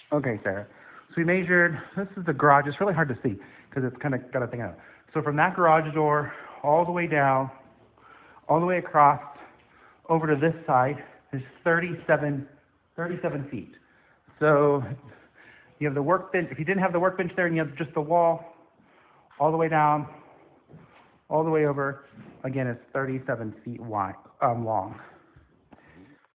Okay, Sarah. So we measured, this is the garage. It's really hard to see because it's kind of got a thing out. So from that garage door all the way down, all the way across over to this side is 37 feet. So you have the workbench. If you didn't have the workbench there and you have just the wall all the way down, all the way over, again, it's 37 feet wide, long.